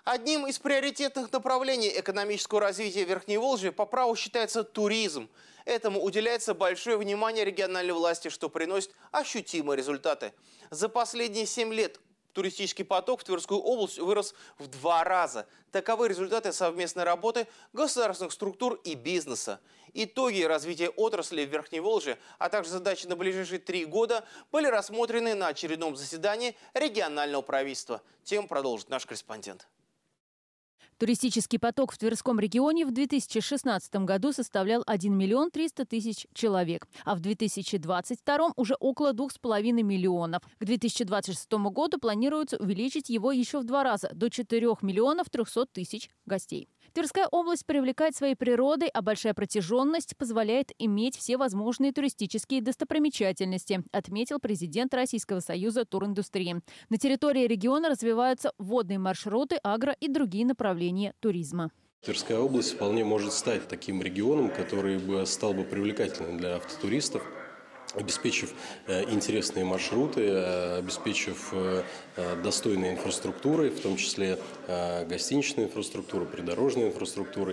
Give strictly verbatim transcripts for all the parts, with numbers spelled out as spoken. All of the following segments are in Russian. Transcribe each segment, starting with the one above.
Одним из приоритетных направлений экономического развития Верхневолжья по праву считается туризм. Этому уделяется большое внимание региональной власти, что приносит ощутимые результаты. За последние семь лет туристический поток в Тверскую область вырос в два раза. Таковы результаты совместной работы государственных структур и бизнеса. Итоги развития отрасли в Верхневолжье, а также задачи на ближайшие три года были рассмотрены на очередном заседании регионального правительства. Тему продолжит наш корреспондент. Туристический поток в Тверском регионе в две тысячи шестнадцатом году составлял один миллион триста тысяч человек, а в две тысячи двадцать втором уже около двух с половиной миллионов. К две тысячи двадцать шестому году планируется увеличить его еще в два раза – до четырёх миллионов трёхсот тысяч гостей. Тверская область привлекает своей природой, а большая протяженность позволяет иметь все возможные туристические достопримечательности, отметил президент Российского союза туриндустрии. На территории региона развиваются водные маршруты, агро и другие направления туризма. Тверская область вполне может стать таким регионом, который бы стал бы привлекательным для автотуристов, обеспечив интересные маршруты, обеспечив достойной инфраструктурой, в том числе гостиничной инфраструктурой, придорожной инфраструктурой.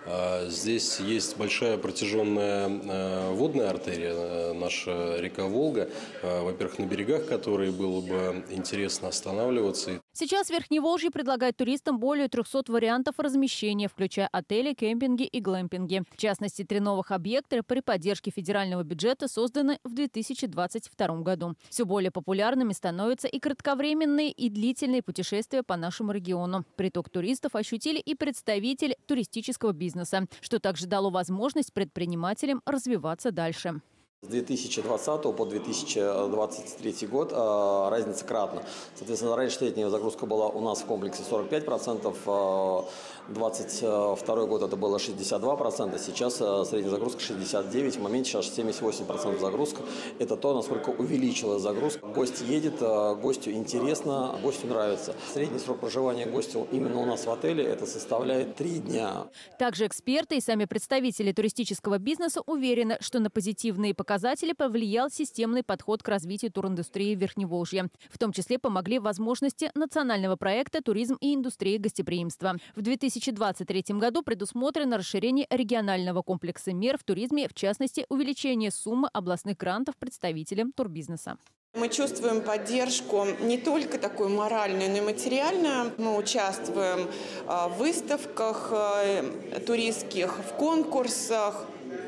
Здесь есть большая протяженная водная артерия, наша река Волга, во-первых, на берегах которой было бы интересно останавливаться. Сейчас Верхневолжье предлагает туристам более трёхсот вариантов размещения, включая отели, кемпинги и глэмпинги. В частности, три новых объекта при поддержке федерального бюджета созданы в две тысячи двадцать втором году. Все более популярными становятся и кратковременные, и длительные путешествия по нашему региону. Приток туристов ощутили и представители туристического бизнеса, что также дало возможность предпринимателям развиваться дальше. С две тысячи двадцатого по две тысячи двадцать третий год э, разница кратна. Соответственно, раньше летняя загрузка была у нас в комплексе сорок пять процентов, э, двадцать второй год это было шестьдесят два процента, сейчас э, средняя загрузка шестьдесят девять процентов, в моменте сейчас семьдесят восемь процентов загрузка. Это то, насколько увеличилась загрузка. Гость едет, э, гостю интересно, гостю нравится. Средний срок проживания гостя именно у нас в отеле это составляет три дня. Также эксперты и сами представители туристического бизнеса уверены, что на позитивные показатели Показатели повлиял системный подход к развитию туриндустрии Верхневолжья. В том числе помогли возможности национального проекта «Туризм и индустрия гостеприимства». В две тысячи двадцать третьем году предусмотрено расширение регионального комплекса мер в туризме, в частности, увеличение суммы областных грантов представителям турбизнеса. Мы чувствуем поддержку не только такую моральную, но и материальную. Мы участвуем в выставках туристских, в конкурсах.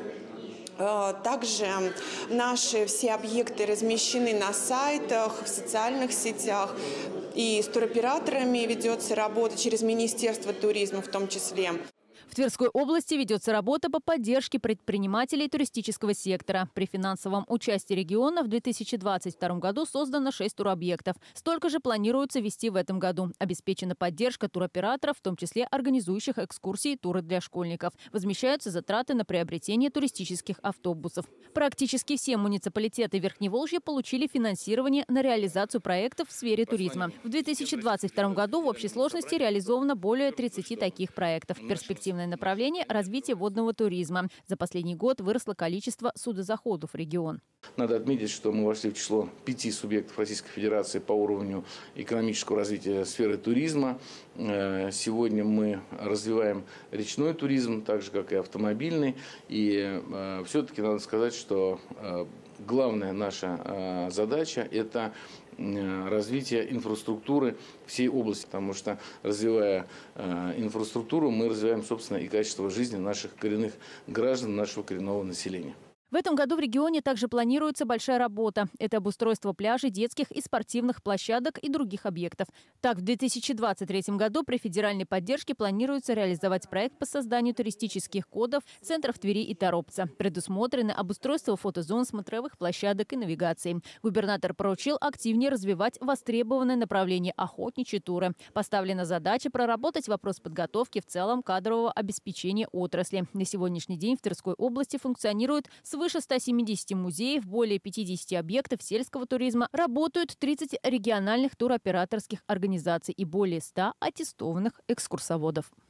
Также наши все объекты размещены на сайтах, в социальных сетях. И с туроператорами ведется работа через Министерство туризма в том числе. В Тверской области ведется работа по поддержке предпринимателей туристического сектора. При финансовом участии региона в две тысячи двадцать втором году создано шесть туробъектов. Столько же планируется вести в этом году. Обеспечена поддержка туроператоров, в том числе организующих экскурсии и туры для школьников. Возмещаются затраты на приобретение туристических автобусов. Практически все муниципалитеты Верхневолжья получили финансирование на реализацию проектов в сфере туризма. В две тысячи двадцать втором году в общей сложности реализовано более тридцати таких проектов. Перспективное направление – развитие водного туризма. За последний год выросло количество судозаходов в регион. Надо отметить, что мы вошли в число пяти субъектов Российской Федерации по уровню экономического развития сферы туризма. Сегодня мы развиваем речной туризм, так же, как и автомобильный. И все-таки надо сказать, что главная наша задача – это развитие инфраструктуры всей области, потому что, развивая инфраструктуру, мы развиваем, собственно, и качество жизни наших коренных граждан, нашего коренного населения. В этом году в регионе также планируется большая работа. Это обустройство пляжей, детских и спортивных площадок и других объектов. Так, в две тысячи двадцать третьем году при федеральной поддержке планируется реализовать проект по созданию туристических кодов центров Твери и Торопца. Предусмотрены обустройство фотозон, смотровых площадок и навигации. Губернатор поручил активнее развивать востребованное направление охотничьи туры. Поставлена задача проработать вопрос подготовки в целом кадрового обеспечения отрасли. На сегодняшний день в Тверской области функционирует свыше ста семидесяти музеев, более пятидесяти объектов сельского туризма, работают тридцать региональных туроператорских организаций и более ста аттестованных экскурсоводов.